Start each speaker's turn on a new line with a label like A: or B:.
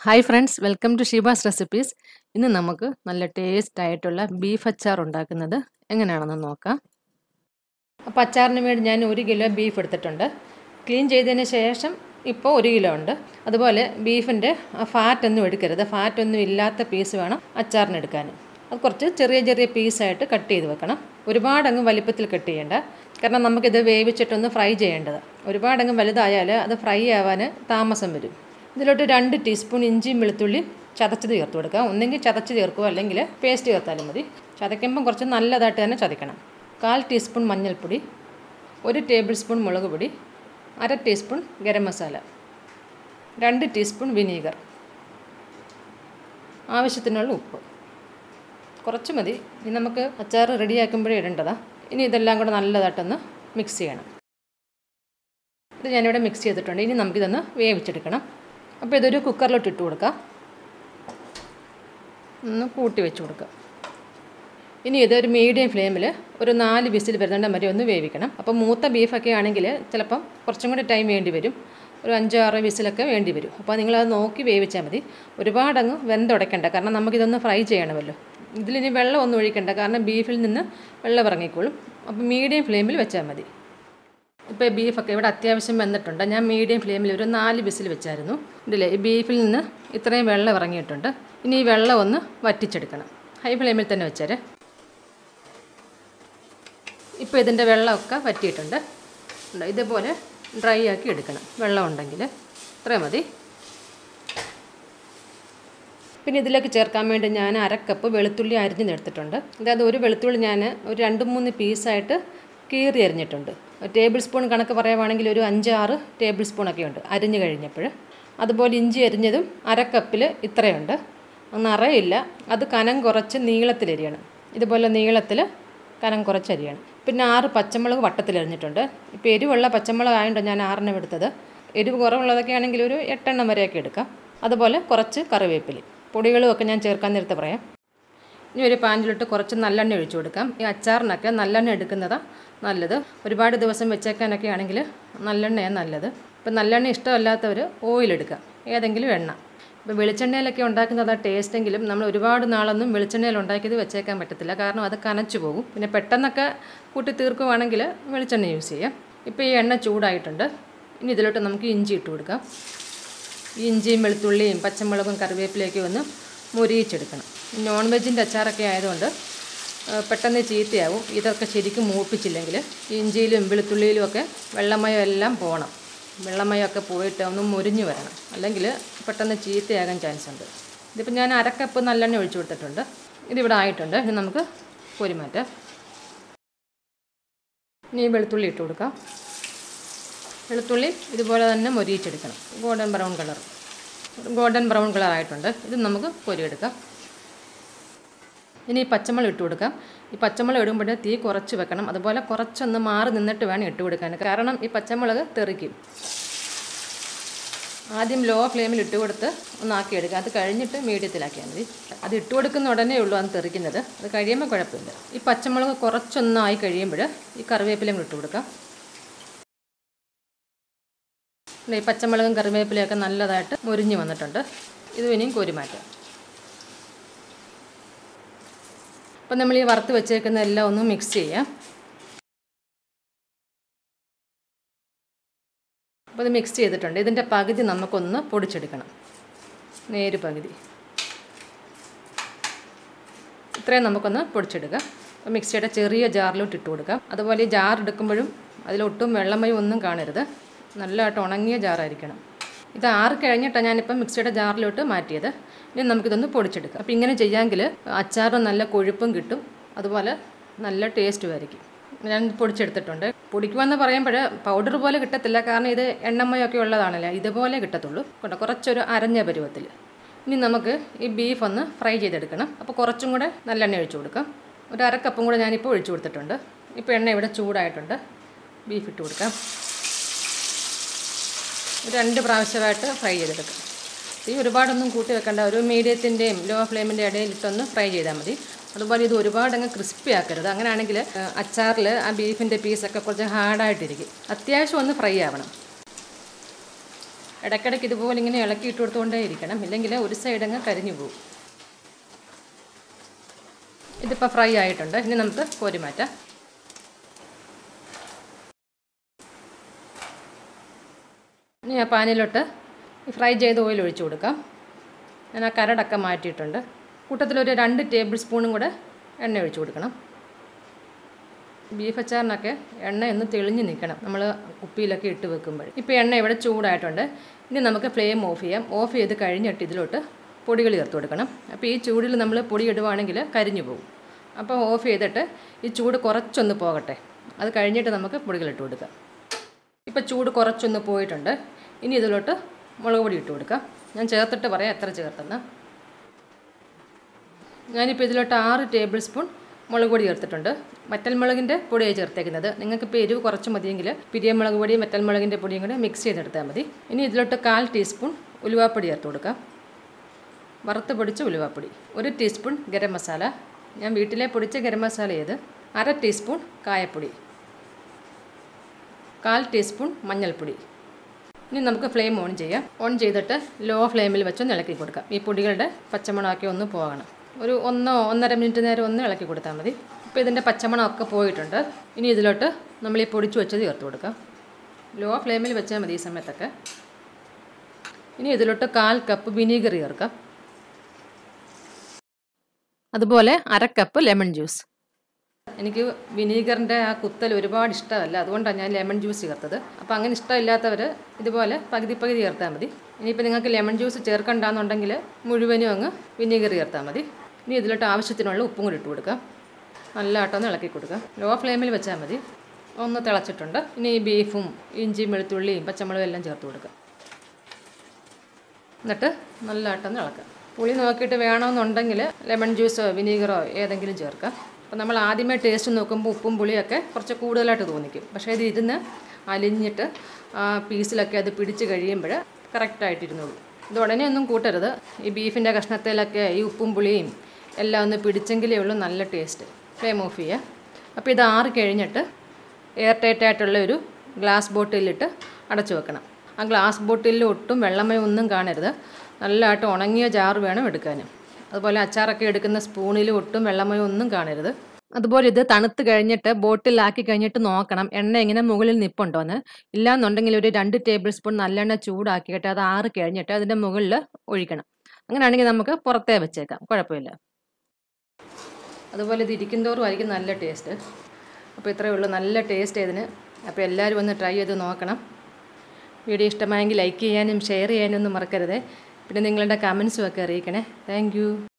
A: Hi friends, welcome to Sheeba's recipes. ഇന്ന് നമുക്ക് നല്ല ടേസ്റ്റ് ആയിട്ടുള്ള ബീഫ് അച്ചാർ ഉണ്ടാക്കുന്നത് എങ്ങനെയാണെന്ന് നോക്കാം. അപ്പോൾ അച്ചാറിന് വേണ്ടി ഞാൻ 1 കിലോ ബീഫ് എടുത്തിട്ടുണ്ട്. ക്ലീൻ ചെയ്തതിന് ശേഷം ഇപ്പോൾ 1 കിലോ ഉണ്ട്. അതുപോലെ ബീഫിൻ്റെ ഫാറ്റൊന്നും എടുക്കരുത്. ഫാറ്റൊന്നും ഇല്ലാത്ത പീസ് വേണം അച്ചാറിന് എടുക്കാൻ. അത് കുറച്ച് ചെറിയ ചെറിയ പീസായിട്ട് കട്ട് ചെയ്ത് വെക്കണം. ഒരുപാടങ്ങ് വലിപ്പത്തിൽ കട്ട് ചെയ്യേണ്ട, കാരണം നമുക്കിത് വേവിച്ചിട്ടൊന്ന് ഫ്രൈ ചെയ്യേണ്ടത്. ഒരുപാടങ്ങ് വലുതായാൽ അത് ഫ്രൈ ആവാൻ താമസം വരും. ഇതിലോട്ട് 2 ടീസ്പൂൺ ഇഞ്ചിയും വെളുത്തുള്ളിയും ചതച്ചത് ചേർത്ത് കൊടുക്കുക. ഒന്നെങ്കിൽ ചതച്ച് ചേർക്കുക, അല്ലെങ്കിൽ പേസ്റ്റ് ചേർത്താലും മതി. ചതയ്ക്കുമ്പം കുറച്ച് നല്ലതായിട്ട് തന്നെ ചതയ്ക്കണം. 1/4 ടീസ്പൂൺ മഞ്ഞൾപ്പൊടി, 1 ടേബിൾ സ്പൂൺ മുളക് പൊടി, 1/2 teaspoon garam masala, 2 teaspoon vinegar, ആവശ്യത്തിനുള്ള ഉപ്പ്. കുറച്ച് മതി. ഇനി നമുക്ക് അച്ചാർ റെഡിയാക്കുമ്പോഴേ ഇടേണ്ടതാണ്. ഇനി ഇതെല്ലാം കൂടെ നല്ലതായിട്ടൊന്ന് മിക്സ് ചെയ്യണം. ഇത് ഞാനിവിടെ മിക്സ് ചെയ്തിട്ടുണ്ട്. ഇനി നമുക്കിതൊന്ന് വേവിച്ചെടുക്കണം. അപ്പോൾ ഇതൊരു കുക്കറിലോട്ട് ഇട്ട് കൊടുക്കാം. ഒന്ന് കൂട്ടി വെച്ച് കൊടുക്കുക. ഇനി ഇതൊരു മീഡിയം ഫ്ലെയിമിൽ ഒരു 4 വിസിൽ വരുന്നുണ്ട് വരെ ഒന്ന് വേവിക്കണം. അപ്പോൾ മൂത്ത ബീഫൊക്കെ ആണെങ്കിൽ ചിലപ്പം കുറച്ചും കൂടി ടൈം വേണ്ടി വരും. ഒരു 5-6 വിസിലൊക്കെ വേണ്ടി വരും. അപ്പോൾ നിങ്ങളത് നോക്കി വേവിച്ചാൽ മതി. ഒരുപാടങ്ങ് വെന്തുടയ്ക്കണ്ട, കാരണം നമുക്കിതൊന്ന് ഫ്രൈ ചെയ്യണമല്ലോ. ഇതിലിനി വെള്ളം ഒന്നും ഒഴിക്കണ്ട, കാരണം ബീഫിൽ നിന്ന് വെള്ളം ഇറങ്ങിക്കോളും. അപ്പോൾ മീഡിയം ഫ്ലെയിമിൽ വെച്ചാൽ മതി. ഇപ്പോൾ ബീഫൊക്കെ ഇവിടെ അത്യാവശ്യം വെന്തിട്ടുണ്ട്. ഞാൻ മീഡിയം ഫ്ലെയിമിൽ ഒരു 4 വിസിൽ വെച്ചായിരുന്നു. ഇതില്ലേ, ഈ ബീഫിൽ നിന്ന് ഇത്രയും വെള്ളം ഇറങ്ങിയിട്ടുണ്ട്. ഇനി ഈ വെള്ളം ഒന്ന് വറ്റിച്ചെടുക്കണം. ഹൈ ഫ്ലെയിമിൽ തന്നെ വെച്ചേരെ. ഇപ്പോൾ ഇതിൻ്റെ വെള്ളമൊക്കെ വറ്റിയിട്ടുണ്ട്. ഇതുപോലെ ഡ്രൈ ആക്കി എടുക്കണം. വെള്ളം ഉണ്ടെങ്കിൽ ഇത്രയും മതി. പിന്നെ ഇതിലേക്ക് ചേർക്കാൻ വേണ്ടി ഞാൻ 1/2 കപ്പ് വെളുത്തുള്ളി അരിഞ്ഞെടുത്തിട്ടുണ്ട്. അതായത് ഒരു വെളുത്തുള്ളി ഞാൻ ഒരു 2-3 പീസായിട്ട് കീറി അരിഞ്ഞിട്ടുണ്ട്. ടേബിൾ സ്പൂൺ കണക്ക് പറയുവാണെങ്കിൽ ഒരു 5-6 ടേബിൾ സ്പൂണൊക്കെ ഉണ്ട് അരിഞ്ഞ് കഴിഞ്ഞപ്പോൾ. അതുപോലെ ഇഞ്ചി അരിഞ്ഞതും 1/2 കപ്പിൽ ഇത്രയുണ്ട്. നിറയില്ല, അത് കനം കുറച്ച് നീളത്തിലരിയണം. ഇതുപോലെ നീളത്തിൽ കനം കുറച്ച് അരിയണം. പിന്നെ 6 പച്ചമുളക് വട്ടത്തിലരിഞ്ഞിട്ടുണ്ട്. ഇപ്പോൾ എരിവുള്ള പച്ചമുളക് ആയതുകൊണ്ട് ഞാൻ 6 എടുത്തത്. എരിവ് കുറവുള്ളതൊക്കെ ആണെങ്കിൽ ഒരു 8 വരെയൊക്കെ എടുക്കാം. അതുപോലെ കുറച്ച് കറിവേപ്പില പൊടികളും ഒക്കെ ഞാൻ ചേർക്കാൻ നേരത്തെ പറയാം. ഇനി ഒരു പാനിലിട്ട് കുറച്ച് നല്ലെണ്ണ ഒഴിച്ചു കൊടുക്കാം. ഈ അച്ചാറിനൊക്കെ നല്ലെണ്ണ എടുക്കുന്നതാണ് നല്ലത്. ഒരുപാട് ദിവസം വെച്ചേക്കാനൊക്കെ ആണെങ്കിൽ നല്ലെണ്ണയാണ് നല്ലത്. ഇപ്പം നല്ലെണ്ണ ഇഷ്ടമല്ലാത്തവർ ഓയിൽ എടുക്കാം, ഏതെങ്കിലും എണ്ണ. ഇപ്പോൾ വെളിച്ചെണ്ണയിലൊക്കെ ഉണ്ടാക്കുന്നതാണ് ടേസ്റ്റെങ്കിലും നമ്മൾ ഒരുപാട് നാളൊന്നും വെളിച്ചെണ്ണയിൽ ഉണ്ടാക്കിയത് വെച്ചേക്കാൻ പറ്റത്തില്ല, കാരണം അത് കനച്ചു പോകും. പിന്നെ പെട്ടെന്നൊക്കെ കൂട്ടി തീർക്കുവാണെങ്കിൽ വെളിച്ചെണ്ണ യൂസ് ചെയ്യാം. ഇപ്പോൾ ഈ എണ്ണ ചൂടായിട്ടുണ്ട്. ഇനി ഇതിലോട്ട് നമുക്ക് ഇഞ്ചി ഇട്ട് കൊടുക്കാം. ഇഞ്ചിയും വെളുത്തുള്ളിയും പച്ചമുളകും കറിവേപ്പിലയൊക്കെ ഒന്ന് മുരിയിച്ചെടുക്കണം. നോൺ വെജിൻ്റെ അച്ചാറൊക്കെ ആയതുകൊണ്ട് പെട്ടെന്ന് ചീത്തയാവും. ഇതൊക്കെ ശരിക്കും മൂപ്പിച്ചില്ലെങ്കിൽ ഇഞ്ചിയിലും വെളുത്തുള്ളിയിലും ഒക്കെ വെള്ളമയം എല്ലാം പോകണം. വെള്ളമയമൊക്കെ പോയിട്ട് ഒന്ന് മുരിഞ്ഞ് വരണം, അല്ലെങ്കിൽ പെട്ടെന്ന് ചീത്തയാകാൻ ചാൻസ് ഉണ്ട്. ഇതിപ്പോൾ ഞാൻ 1/2 കപ്പ് നല്ലെണ്ണ ഒഴിച്ചു കൊടുത്തിട്ടുണ്ട്. ഇതിവിടെ ആയിട്ടുണ്ട്. ഇനി നമുക്ക് കോരിമാറ്റാം. ഇനി വെളുത്തുള്ളി ഇട്ട് കൊടുക്കാം. വെളുത്തുള്ളി ഇതുപോലെ തന്നെ മൊരിയിച്ചെടുക്കണം. ഗോൾഡൻ ബ്രൗൺ കളർ ആയിട്ടുണ്ട്. ഇത് നമുക്ക് പൊരിയെടുക്കാം. ഇനി പച്ചമുളക് ഇട്ട് കൊടുക്കാം. ഈ പച്ചമുളക് ഇടുമ്പോൾ തീ കുറച്ച് വെക്കണം. അതുപോലെ കുറച്ചൊന്ന് മാറി നിന്നിട്ട് വേണം ഇട്ട് കൊടുക്കാൻ, കാരണം ഈ പച്ചമുളക് തെറിക്കും. ആദ്യം ലോ ഫ്ലെയിമിൽ ഇട്ട് കൊടുത്ത് ഒന്നാക്കിയെടുക്കുക. അത് കഴിഞ്ഞിട്ട് മീഡിയത്തിലാക്കിയാൽ മതി. അത് ഇട്ട് കൊടുക്കുന്ന ഉടനെ ഉള്ളൂ അത് തെറിക്കുന്നത്. അത് കഴിയുമ്പോൾ കുഴപ്പമില്ല. ഈ പച്ചമുളക് കുറച്ചൊന്നായി കഴിയുമ്പോൾ ഈ കറിവേപ്പിലയും ഇട്ട് കൊടുക്കാം. ഈ പച്ചമുളകും കറിവേപ്പിലയൊക്കെ നല്ലതായിട്ട് മുരിഞ്ഞ് വന്നിട്ടുണ്ട്. ഇത് ഇനിയും കോരിമാറ്റാം. അപ്പം നമ്മൾ ഈ വറുത്ത് വെച്ചേക്കുന്ന എല്ലാം ഒന്ന് മിക്സ് ചെയ്യാം. അപ്പോൾ ഇത് മിക്സ് ചെയ്തിട്ടുണ്ട്. ഇതിൻ്റെ പകുതി നമുക്കൊന്ന് പൊടിച്ചെടുക്കണം. നേര് പകുതി ഇത്രയും നമുക്കൊന്ന് പൊടിച്ചെടുക്കാം. അപ്പോൾ മിക്സിയുടെ ചെറിയ ജാറിലോട്ട് ഇട്ട് കൊടുക്കാം. അതുപോലെ ഈ ജാർ എടുക്കുമ്പോഴും അതിലൊട്ടും വെള്ളമയം ഒന്നും കാണരുത്. നല്ലതായിട്ട് ഉണങ്ങിയ ജാറായിരിക്കണം. ഇത് ആറി കഴിഞ്ഞിട്ടാണ് ഞാനിപ്പം മിക്സിയുടെ ജാറിലോട്ട് മാറ്റിയത്. ഇനി നമുക്കിതൊന്ന് പൊടിച്ചെടുക്കാം. അപ്പോൾ ഇങ്ങനെ ചെയ്യാമെങ്കിൽ അച്ചാറിന് നല്ല കൊഴുപ്പും കിട്ടും, അതുപോലെ നല്ല ടേസ്റ്റും ആയിരിക്കും. ഞാൻ പൊടിച്ചെടുത്തിട്ടുണ്ട്. പൊടിക്കുമെന്ന് പറയുമ്പോൾ പൗഡർ പോലെ കിട്ടത്തില്ല, കാരണം ഇത് എണ്ണമയൊക്കെ ഉള്ളതാണല്ലോ. ഇതുപോലെ കിട്ടത്തുള്ളൂ. കുറച്ചൊരു അരഞ്ഞ പരുവത്തിൽ. ഇനി നമുക്ക് ഈ ബീഫ് ഒന്ന് ഫ്രൈ ചെയ്തെടുക്കണം. അപ്പോൾ കുറച്ചും കൂടെ നല്ലെണ്ണ ഒഴിച്ചു കൊടുക്കാം. ഒരു 1/2 കപ്പും കൂടെ ഞാനിപ്പോൾ ഒഴിച്ചു കൊടുത്തിട്ടുണ്ട്. ഇപ്പോൾ എണ്ണ ഇവിടെ ചൂടായിട്ടുണ്ട്. ബീഫ് ഇട്ട് കൊടുക്കാം. 2 പ്രാവശ്യമായിട്ട് ഫ്രൈ ചെയ്തെടുക്കാം. തീ ഒരുപാടൊന്നും കൂട്ടി വെക്കേണ്ട. ഒരു മീഡിയത്തിൻ്റെയും ലോ ഫ്ലെയിമിൻ്റെ ഇടയിലിട്ടൊന്ന് ഫ്രൈ ചെയ്താൽ മതി. അതുപോലെ ഇത് ഒരുപാടങ്ങ് ക്രിസ്പി ആക്കരുത്. അങ്ങനെയാണെങ്കിൽ അച്ചാറിൽ ആ ബീഫിൻ്റെ പീസൊക്കെ കുറച്ച് ഹാർഡായിട്ടിരിക്കും. അത്യാവശ്യം ഒന്ന് ഫ്രൈ ആവണം. ഇടയ്ക്കിടയ്ക്ക് ഇതുപോലെ ഇങ്ങനെ ഇളക്കി ഇട്ട് കൊടുത്തുകൊണ്ടേ ഇരിക്കണം, ഇല്ലെങ്കിൽ ഒരു സൈഡ് അങ്ങ് കരിഞ്ഞു പോകും. ഇതിപ്പോൾ ഫ്രൈ ആയിട്ടുണ്ട്. ഇനി നമുക്ക് കോരി മാറ്റാം. ഇനി ആ പാനിലോട്ട് ഈ ഫ്രൈ ചെയ്ത ഓയിൽ ഒഴിച്ചു കൊടുക്കാം. ഞാൻ ആ കരടൊക്കെ മാറ്റിയിട്ടുണ്ട്. കൂട്ടത്തിലൊരു 2 ടേബിൾ സ്പൂണും കൂടെ എണ്ണ ഒഴിച്ചു കൊടുക്കണം. ബീഫ് അച്ചാറിനൊക്കെ എണ്ണ ഒന്ന് തെളിഞ്ഞ് നിൽക്കണം നമ്മൾ കുപ്പിയിലൊക്കെ ഇട്ട് വെക്കുമ്പോൾ. ഇപ്പോൾ എണ്ണ ഇവിടെ ചൂടായിട്ടുണ്ട്. ഇനി നമുക്ക് ഫ്ലെയിം ഓഫ് ചെയ്യാം. ഓഫ് ചെയ്ത് കഴിഞ്ഞിട്ട് ഇതിലോട്ട് പൊടികൾ ചേർത്ത് കൊടുക്കണം. അപ്പോൾ ഈ ചൂടിൽ നമ്മൾ പൊടി ഇടുവാണെങ്കിൽ കരിഞ്ഞു പോകും. അപ്പോൾ ഓഫ് ചെയ്തിട്ട് ഈ ചൂട് കുറച്ചൊന്ന് പോകട്ടെ. അത് കഴിഞ്ഞിട്ട് നമുക്ക് പൊടികൾ ഇട്ട് കൊടുക്കാം. ഇപ്പോൾ ചൂട് കുറച്ചൊന്ന് പോയിട്ടുണ്ട്. ഇനി ഇതിലോട്ട് മുളക് പൊടി ഇട്ട് കൊടുക്കാം. ഞാൻ ചേർത്തിട്ട് പറയാം എത്ര ചേർത്തെന്ന്. ഞാനിപ്പോൾ ഇതിലോട്ട് 6 ടേബിൾ സ്പൂൺ മുളക് പൊടി ചേർത്തിട്ടുണ്ട്. വറ്റൽമുളകിൻ്റെ പൊടിയാണ് ചേർത്തേക്കുന്നത്. നിങ്ങൾക്കിപ്പോൾ എരിവ് കുറച്ച് മതിയെങ്കിൽ പിരിയമുളക് പൊടിയും വറ്റൽമുളകിൻ്റെ പൊടിയും കൂടെ മിക്സ് ചെയ്തെടുത്താൽ മതി. ഇനി ഇതിലോട്ട് 1/4 ടീസ്പൂൺ ഉലുവാപ്പൊടി ചേർത്ത് കൊടുക്കാം. വറുത്ത് പൊടിച്ച ഉലുവാപ്പൊടി. 1 ടീസ്പൂൺ ഗരം മസാല. ഞാൻ വീട്ടിലെ പൊടിച്ച ഗരം മസാല ചെയ്ത്. 1/2 ടീസ്പൂൺ കായപ്പൊടി. 1/4 ടീസ്പൂൺ മഞ്ഞൾപ്പൊടി. ഇനി നമുക്ക് ഫ്ലെയിം ഓൺ ചെയ്യാം. ഓൺ ചെയ്തിട്ട് ലോ ഫ്ലെയിമിൽ വെച്ചൊന്ന് ഇളക്കി കൊടുക്കാം. ഈ പൊടികളുടെ പച്ചമണമൊക്കെ ഒന്ന് പോകണം. ഒരു 1-1.5 മിനിറ്റ് നേരം ഒന്ന് ഇളക്കി കൊടുത്താൽ മതി. ഇപ്പോൾ ഇതിൻ്റെ പച്ചമണമൊക്കെ പോയിട്ടുണ്ട്. ഇനി ഇതിലോട്ട് നമ്മൾ ഈ പൊടിച്ച് വെച്ചത് ചേർത്ത് കൊടുക്കാം. ലോ ഫ്ലെയിമിൽ വെച്ചാൽ മതി ഈ സമയത്തൊക്കെ. ഇനി ഇതിലോട്ട് 1/4 കപ്പ് വിനീഗർ ചേർക്കാം. അതുപോലെ 1/2 കപ്പ് ലെമൺ ജ്യൂസ്. എനിക്ക് വിനീഗറിൻ്റെ ആ കുത്തൽ ഒരുപാട് ഇഷ്ടമല്ല, അതുകൊണ്ടാണ് ഞാൻ ലെമൺ ജ്യൂസ് ചേർത്തത്. അപ്പോൾ അങ്ങനെ ഇഷ്ടമില്ലാത്തവർ ഇതുപോലെ പകുതി ചേർത്താൽ മതി. ഇനിയിപ്പോൾ നിങ്ങൾക്ക് ലെമൺ ജ്യൂസ് ചേർക്കണ്ടെന്നുണ്ടെങ്കിൽ മുഴുവനും അങ്ങ് വിനീഗർ ചേർത്താൽ മതി. ഇനി ഇതിലോട്ട് ആവശ്യത്തിനുള്ള ഉപ്പും കൂടി ഇട്ട് കൊടുക്കാം. നല്ല ആട്ടൊന്ന് ഇളക്കി കൊടുക്കാം. ലോ ഫ്ലെയിമിൽ വെച്ചാൽ മതി. ഒന്ന് തിളച്ചിട്ടുണ്ട്. ഇനി ഈ ബീഫും ഇഞ്ചിയും വെളുത്തുള്ളിയും പച്ചമുളകും എല്ലാം ചേർത്ത് കൊടുക്കാം. എന്നിട്ട് നല്ല ആട്ടൊന്ന് ഇളക്കാം. പുളി നോക്കിയിട്ട് വേണമെന്നുണ്ടെങ്കിൽ ലെമൺ ജ്യൂസോ വിനീഗറോ ഏതെങ്കിലും ചേർക്കാം. അപ്പോൾ നമ്മൾ ആദ്യമേ ടേസ്റ്റ് നോക്കുമ്പോൾ ഉപ്പും പുളിയൊക്കെ കുറച്ച് കൂടുതലായിട്ട് തോന്നിക്കും. പക്ഷേ ഇത് ഇരുന്ന് അലിഞ്ഞിട്ട് ആ പീസിലൊക്കെ അത് പിടിച്ച് കഴിയുമ്പോൾ കറക്റ്റായിട്ടിരുന്നുള്ളൂ. ഇത് ഉടനെ ഒന്നും കൂട്ടരുത്. ഈ ബീഫിൻ്റെ കഷ്ണത്തിലൊക്കെ ഈ ഉപ്പും പുളിയും എല്ലാം ഒന്ന് പിടിച്ചെങ്കിലേ ഉള്ളൂ നല്ല ടേസ്റ്റ്. ഫ്ലെയിം ഓഫ് ചെയ്യുക. അപ്പോൾ ഇത് ആറി കഴിഞ്ഞിട്ട് എയർ ടൈറ്റായിട്ടുള്ള ഒരു ഗ്ലാസ് ബോട്ടിലിട്ട് അടച്ചു വെക്കണം. ആ ഗ്ലാസ് ബോട്ടിലിൽ ഒട്ടും വെള്ളമയം ഒന്നും കാണരുത്. നല്ലതായിട്ട് ഉണങ്ങിയ ജാർ വേണം എടുക്കാനും. അതുപോലെ അച്ചാറൊക്കെ എടുക്കുന്ന സ്പൂണിൽ ഒട്ടും വെള്ളമയം ഒന്നും കാണരുത്. അതുപോലെ ഇത് തണുത്ത് കഴിഞ്ഞിട്ട് ബോട്ടിലാക്കി കഴിഞ്ഞിട്ട് നോക്കണം എണ്ണ ഇങ്ങനെ മുകളിൽ നിൽപ്പുണ്ടോയെന്ന്. ഇല്ലാന്നുണ്ടെങ്കിൽ ഒരു 2 ടേബിൾ സ്പൂൺ നല്ലെണ്ണ ചൂടാക്കിയിട്ട് അത് ആറി കഴിഞ്ഞിട്ട് അതിൻ്റെ മുകളിൽ ഒഴിക്കണം. അങ്ങനെയാണെങ്കിൽ നമുക്ക് പുറത്തേ വെച്ചേക്കാം, കുഴപ്പമില്ല. അതുപോലെ ഇത് ഇരിക്കുന്തോറും ആയിരിക്കും നല്ല ടേസ്റ്റ്. അപ്പോൾ ഇത്രയേ ഉള്ളൂ, നല്ല ടേസ്റ്റ് ഇതിന്. അപ്പോൾ എല്ലാവരും ഒന്ന് ട്രൈ ചെയ്ത് നോക്കണം. വീഡിയോ ഇഷ്ടമായെങ്കിൽ ലൈക്ക് ചെയ്യാനും ഷെയർ ചെയ്യാനും ഒന്നും മറക്കരുത്. പിന്നെ നിങ്ങളുടെ കമൻസും ഒക്കെ അറിയിക്കണേ. Thank you.